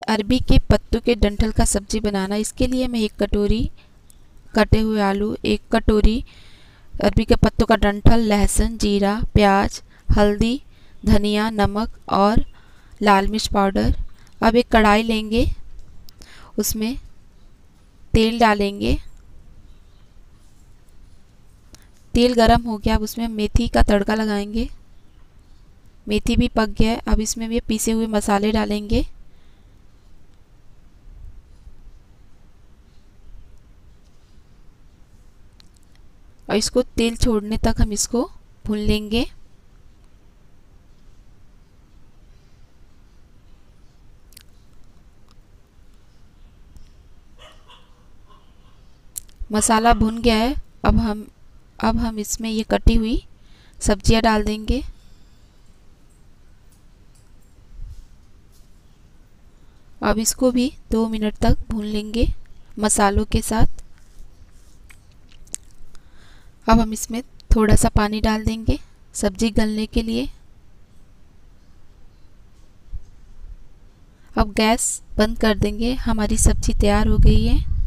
अरबी के पत्तों के डंठल का सब्जी बनाना। इसके लिए मैं 1 कटोरी कटे हुए आलू, 1 कटोरी अरबी के पत्तों का डंठल, लहसुन, जीरा, प्याज, हल्दी, धनिया, नमक और लाल मिर्च पाउडर। अब एक कढ़ाई लेंगे, उसमें तेल डालेंगे। तेल गरम हो गया, अब उसमें मेथी का तड़का लगाएंगे। मेथी भी पक गया है, अब इसमें भी पीसे हुए मसाले डालेंगे। और इसको तेल छोड़ने तक हम इसको भून लेंगे। मसाला भुन गया है, अब हम इसमें ये कटी हुई सब्जियां डाल देंगे। अब इसको भी 2 मिनट तक भून लेंगे मसालों के साथ। अब हम इसमें थोड़ा सा पानी डाल देंगे सब्जी गलने के लिए। अब गैस बंद कर देंगे, हमारी सब्जी तैयार हो गई है।